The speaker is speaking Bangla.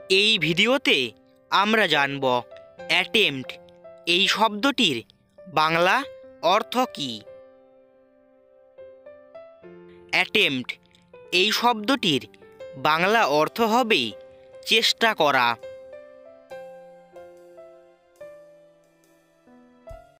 এই ভিডিওতে আমরা জানব অ্যাটেম্প্ট এই শব্দটির বাংলা অর্থ কী। অ্যাটেম্প্ট এই শব্দটির বাংলা অর্থ হবে চেষ্টা করা।